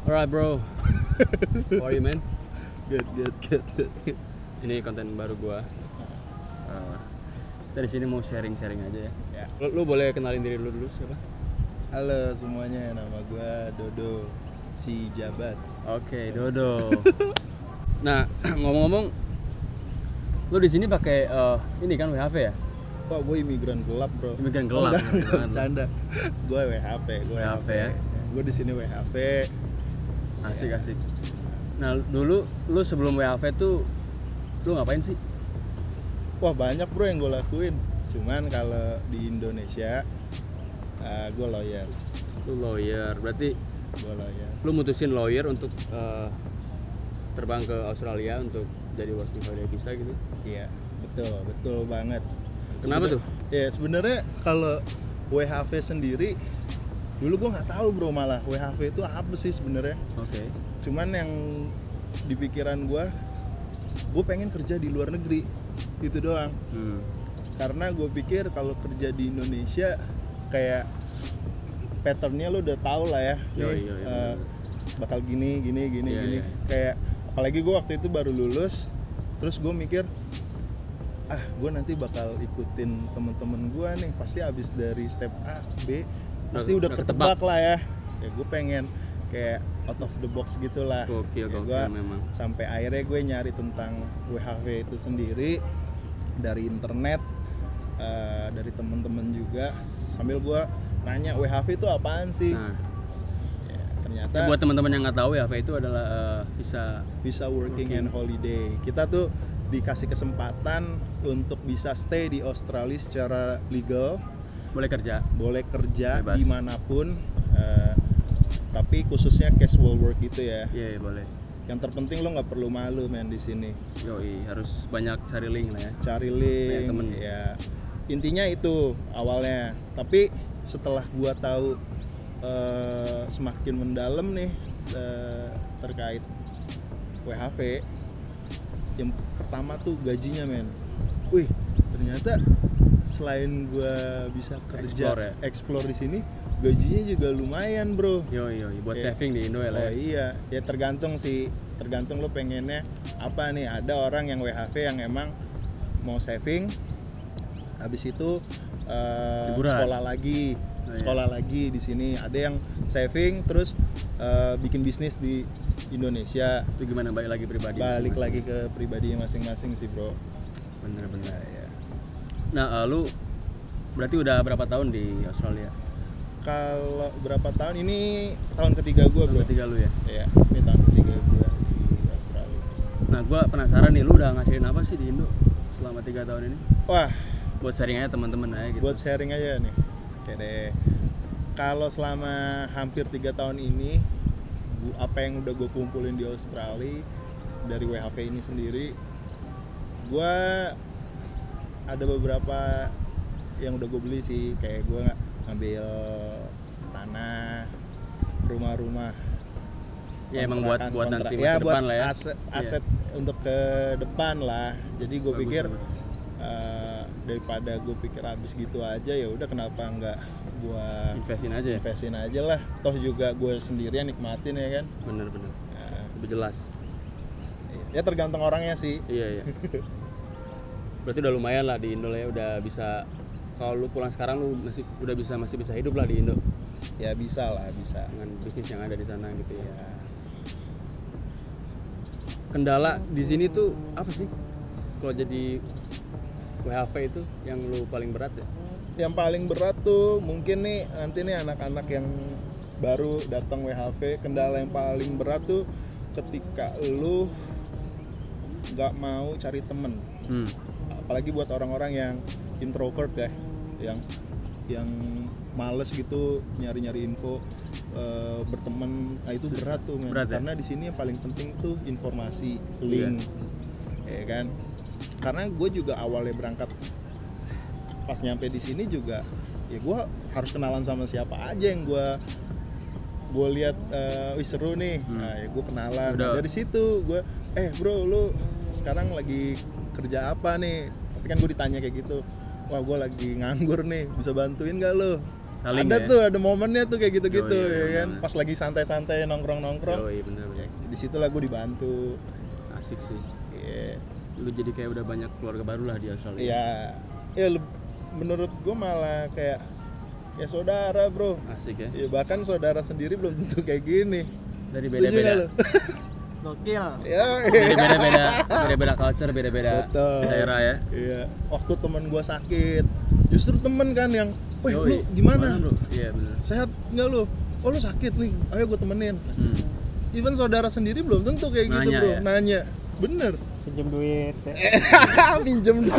Alright bro, how are you man? Good. Ini konten baru gua. Dari sini mau sharing-sharing aja ya. Ya. Lu boleh kenalin diri lu dulu siapa? Halo semuanya, nama gue Dodo, si Jabat. Oke, Dodo. Nah, ngomong-ngomong, lu di sini pakai ini kan WHV ya? Kok gue imigran gelap bro? Imigran gelap. Canda. Gue WHP. WHP ya? Gue di sini WHP. Asik. Nah, dulu lu sebelum WHV tuh lu ngapain sih? Wah banyak bro yang gue lakuin. Cuman kalau di Indonesia, gue lawyer. Lu lawyer, berarti Gue lawyer. lu mutusin lawyer untuk terbang ke Australia untuk jadi working holiday visa gitu? Iya, betul banget. Kenapa tuh? Ya sebenarnya kalau WHV sendiri, dulu gue nggak tahu bro, malah WHV itu apa sih sebenarnya. Oke. Cuman yang di pikiran gue pengen kerja di luar negeri, itu doang. Karena gue pikir kalau kerja di Indonesia kayak patternnya lo udah tahu lah ya. Iya. Bakal gini. Iya. Kayak apalagi gue waktu itu baru lulus, terus gue mikir gue nanti bakal ikutin temen-temen gue nih, pasti abis dari step A, B pasti udah ketebak lah ya. Ya gue pengen kayak out of the box gitulah. Gokil memang. Sampai akhirnya gue nyari tentang WHV itu sendiri dari internet, dari temen-temen juga, sambil gue nanya WHV itu apaan sih. Nah, ya, ternyata buat teman-teman yang nggak tahu WHV itu adalah visa working and holiday. Kita tuh dikasih kesempatan untuk bisa stay di Australia secara legal, boleh kerja bebas. Dimanapun, tapi khususnya casual work gitu ya. Iya, boleh. Yang terpenting lo nggak perlu malu men di sini. Yoi, harus banyak cari link lah ya. Cari link, temen. ya intinya itu awalnya. Tapi setelah gua tahu semakin mendalam nih terkait WHV, yang pertama tuh gajinya men. Wih, ternyata selain gua bisa kerja explore di sini, gajinya juga lumayan bro. Yoi, buat saving di Indo ya lah. Oh iya, ya tergantung lo pengennya apa nih. Ada orang yang WHV yang emang mau saving, habis itu sekolah lagi di sini. Ada yang saving terus bikin bisnis di Indonesia. Itu gimana, balik lagi ke pribadinya masing-masing sih bro. Bener. Ya. Nah, lu berarti udah berapa tahun di Australia? Kalau berapa tahun, ini tahun ketiga gue bro. Ketiga lu ya? Iya, ini tahun ketiga gue di Australia. Nah, gue penasaran nih, lu udah ngasilin apa sih di Indo selama 3 tahun ini? Wah, buat sharing aja teman-teman aja gitu. Buat sharing aja nih. Oke deh. Kalau selama hampir 3 tahun ini, apa yang udah gue kumpulin di Australia dari WHV ini sendiri, gue ada beberapa yang udah gue beli sih. Kayak gue ngambil tanah, rumah-rumah. Ya emang buat nanti ya, masa depan lah ya. Aset untuk ke depan lah. Jadi gue pikir daripada gue pikir habis gitu aja, ya udah kenapa nggak gue investin aja lah. Toh juga gue sendirian nikmatin ya kan. Bener. Nah, lebih jelas. Ya tergantung orangnya sih. Iya. Berarti udah lumayan lah di Indo lah ya, udah bisa. Kalau lu pulang sekarang lu masih bisa hidup lah di Indo. Ya bisa dengan bisnis yang ada di sana gitu ya. Kendala di sini tuh apa sih? Kalau jadi WHV itu yang lu paling berat ya? Yang paling berat tuh mungkin nih nanti nih anak-anak yang baru datang WHV, kendala yang paling berat tuh ketika lu nggak mau cari temen. Apalagi buat orang-orang yang introvert ya, yang males gitu nyari-nyari info, berteman. Nah itu berat tuh men. Karena di sini yang paling penting tuh informasi, link, ya kan. Karena gue juga awalnya berangkat, pas nyampe di sini juga ya gue harus kenalan sama siapa aja yang gue lihat seru nih. Nah ya gue kenalan. Dari situ gue bro lu sekarang lagi kerja apa nih? Tapi kan gue ditanya kayak gitu, wah gue lagi nganggur nih, bisa bantuin gak lo? Saling ada ya? tuh, ada momennya tuh kayak gitu-gitu Yoi, ya kan. bener. Pas lagi santai-santai nongkrong-nongkrong, Yoi, bener. di situ lah gue dibantu. Asik sih. Iya. Lu jadi kayak udah banyak keluarga baru lah di Australia. Iya. Ya menurut gue malah kayak saudara, bro. Asik ya. Ya bahkan saudara sendiri belum tentu kayak gini. Dari Setuju beda-beda. nggak lu? Gokil. Ya. Beda-beda culture, beda-beda Betul. daerah ya. Iya. Waktu teman gue sakit, justru temen kan yang, weh Yoi, lu gimana? bro? Iya bener. Sehat nggak lu? Oh lu sakit nih, ayo gue temenin. Hmm. Even saudara sendiri belum tentu kayak gitu, Nanya bro. ya? Nanya, bener. Pinjam duit. Minjem duit.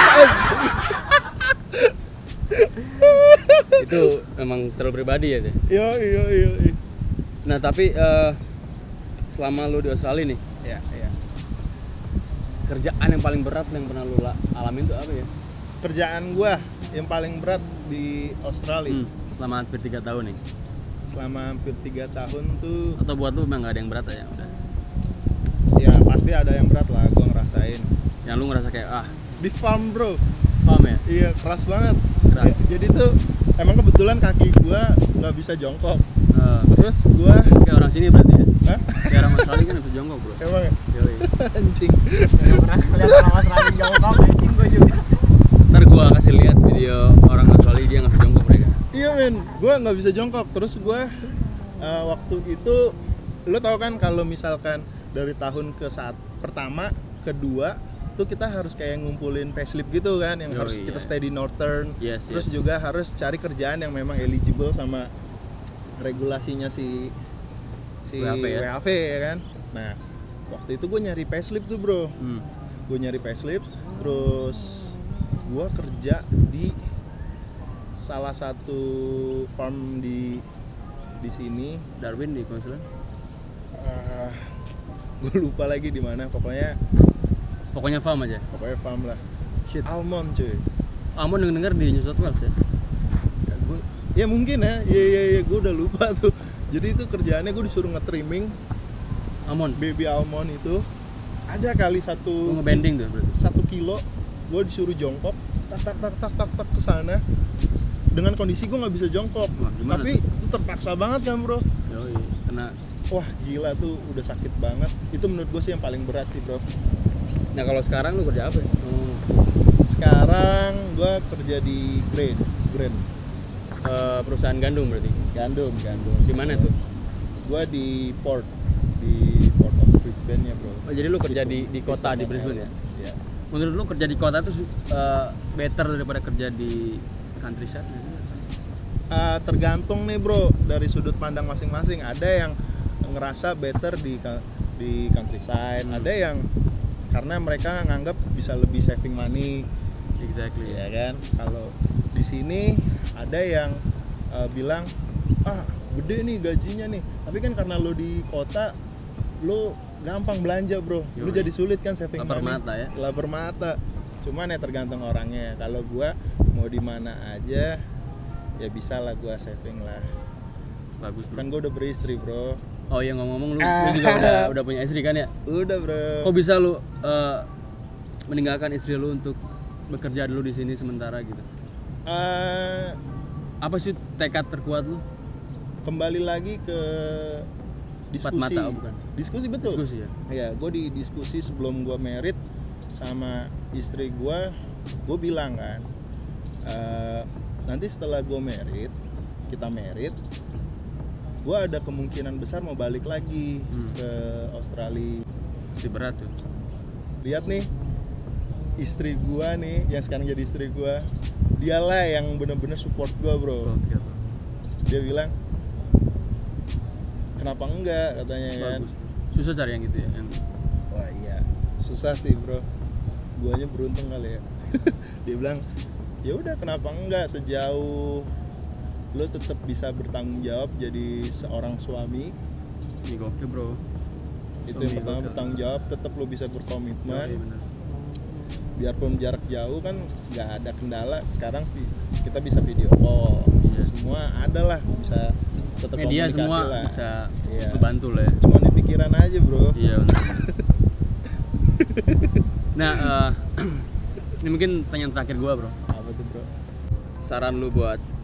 Itu emang terlalu pribadi ya deh. Iya. Nah tapi selama lu di Australia nih, Iya. kerjaan yang paling berat yang pernah lu alamin tuh apa ya? Kerjaan gua yang paling berat di Australia Selama hampir 3 tahun nih. selama hampir 3 tahun tuh, Atau buat lu memang gak ada yang berat ya udah. ya pasti ada yang berat lah gua ngerasain. Yang lu ngerasa kayak Di farm, bro. paham ya? Iya, keras banget. Keras. Jadi tuh emang kebetulan kaki gua nggak bisa jongkok. Eh, Terus gua, kayak orang sini berarti ya? hah? Kayak orang Australia kan bisa jongkok bro. Emang ya? Yoi. Anjing. Gak pernah lihat orang Australia jongkok, anjing gue juga. Ntar gua kasih lihat video orang Australia dia nggak jongkok mereka. Iya men, gue nggak bisa jongkok. Terus gue waktu itu, lo tau kan kalau misalkan dari tahun ke saat pertama, kedua, tuh kita harus kayak ngumpulin payslip gitu kan, yang Yoi, harus kita iya. stay di Northern. Yes, Terus yes. juga harus cari kerjaan yang memang eligible sama regulasinya si WHV ya? WHV ya kan. Nah waktu itu gue nyari payslip tuh bro. Gue nyari payslip, terus gue kerja di salah satu farm di sini. Darwin di Queensland. Gue lupa lagi di mana. Pokoknya farm aja. Pokoknya farm lah. Shit. Almond cuy. Amon denger di New South Wales ya. Ya mungkin ya. Iya gue udah lupa tuh. Jadi itu kerjaannya gue disuruh nge-trimming Amon. baby almond itu. Ada kali Lu satu ngebanding tuh berarti. 1 kilo. Gue disuruh jongkok. Tak ke sana. Dengan kondisi gue nggak bisa jongkok. Wah, gimana Tapi itu terpaksa banget kan bro. Yoi. Kena. Wah gila tuh udah sakit banget. Itu menurut gue sih yang paling berat sih bro. Nah kalau sekarang lu kerja apa ya? Sekarang gue kerja di Grain. Perusahaan gandum berarti. Gandum. Di mana tuh? Gue di Port of Brisbane ya bro. Oh, jadi lu kerja di kota di Brisbane ya? Iya. Menurut lu kerja di kota tuh better daripada kerja di countryside? Tergantung nih bro dari sudut pandang masing-masing. Ada yang ngerasa better di countryside, ada yang karena mereka nganggap bisa lebih saving money. Exactly Ya kan. Kalau di sini ada yang bilang gede nih gajinya nih, tapi kan karena lo di kota lo gampang belanja bro. Lo Yoi. jadi sulit kan saving Lapar money. mata ya? Lapar mata. Cuman ya tergantung orangnya. Kalau gua mau di mana aja ya bisa lah gua saving lah. Bagus bro. Kan gua udah beristri bro. Oh iya ngomong-ngomong lu juga udah punya istri kan ya? Udah bro. Kok bisa lu meninggalkan istri lu untuk bekerja dulu di sini sementara gitu? Apa sih tekad terkuat lu? Kembali lagi ke diskusi. Empat mata, bukan? Diskusi betul. Diskusi ya? Ya, gue di diskusi sebelum gue married sama istri gue bilang kan, nanti setelah kita married, gue ada kemungkinan besar mau balik lagi ke Australia. Masih berat tuh. Lihat nih, istri gue nih, yang sekarang jadi istri gue, dialah yang bener-bener support gue bro. Oke. Dia bilang, kenapa enggak katanya kan. Bagus. Susah cari yang gitu ya? Wah iya, susah sih bro. Guanya beruntung kali ya. Dia bilang, ya udah kenapa enggak, sejauh lo tetap bisa bertanggung jawab jadi seorang suami. Ini gokil bro. Itu Suami yang pertama, gokil. bertanggung jawab, tetap lo bisa Iya, berkomitmen. bener. Biarpun jarak jauh kan nggak ada kendala. Sekarang kita bisa video call. Iya. Semua ada lah, bisa tetap Media komunikasi semua lah. bisa Iya. membantu lah ya. Cuma di pikiran aja bro. Iya benar. Nah, ini mungkin pertanyaan terakhir gua bro. Apa tuh bro? Saran lu buat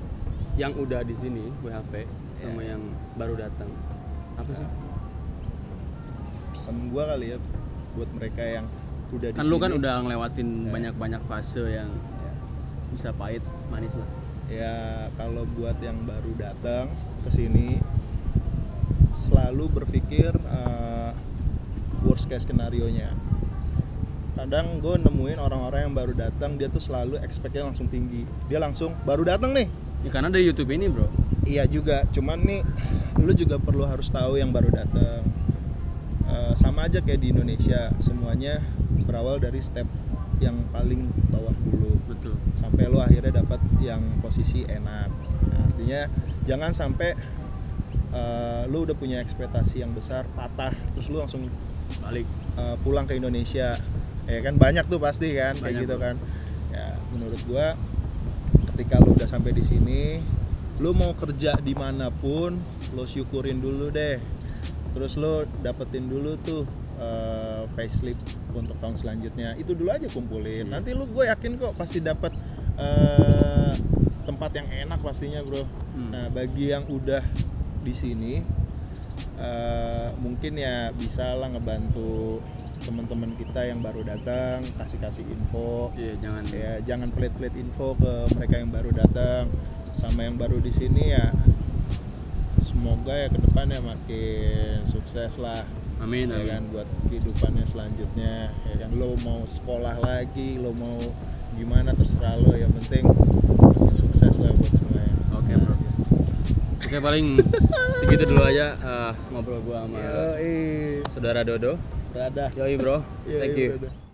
yang udah di sini WHV sama yang baru datang apa sih? Pesan gua kali ya buat mereka yang udah di Kan sini. lu kan udah ngelewatin banyak fase yang bisa pahit manis lah. Ya kalau buat yang baru datang ke sini selalu berpikir worst case skenario-nya. Kadang gue nemuin orang-orang yang baru datang dia tuh selalu expect-nya langsung tinggi. Dia langsung baru datang nih. Ya karena dari YouTube ini, Bro. Iya juga, cuman nih lu juga perlu harus tahu yang baru datang. Sama aja kayak di Indonesia, semuanya berawal dari step yang paling bawah dulu. Betul. Sampai lu akhirnya dapat yang posisi enak. Nah, artinya jangan sampai lu udah punya ekspektasi yang besar patah terus lu langsung Balik. pulang ke Indonesia. Ya kan banyak tuh pasti kan kayak Banyak, gitu bro. kan. Ya menurut gua ketika lu udah sampai di sini, lu mau kerja dimanapun, lu syukurin dulu deh. Terus lu dapetin dulu tuh payslip untuk tahun selanjutnya. Itu dulu aja kumpulin. Nanti lu gue yakin kok pasti dapet tempat yang enak pastinya, bro. Nah bagi yang udah di sini, mungkin ya bisa lah ngebantu teman-teman kita yang baru datang, kasih info. Iya, Jangan pelit-pelit info ke mereka yang baru datang. Sama yang baru di sini ya, semoga ya kedepannya makin sukses lah. Amin, Ya amin. kan buat kehidupannya selanjutnya. Ya kan lo mau sekolah lagi, lo mau gimana terserah lo. Yang penting sukses lah buat semuanya. Oke, Bro. Oke, paling segitu dulu aja ngobrol gua sama saudara Dodo. Dadah. Yoi, Bro. Iya, Thank iya, you. dadah.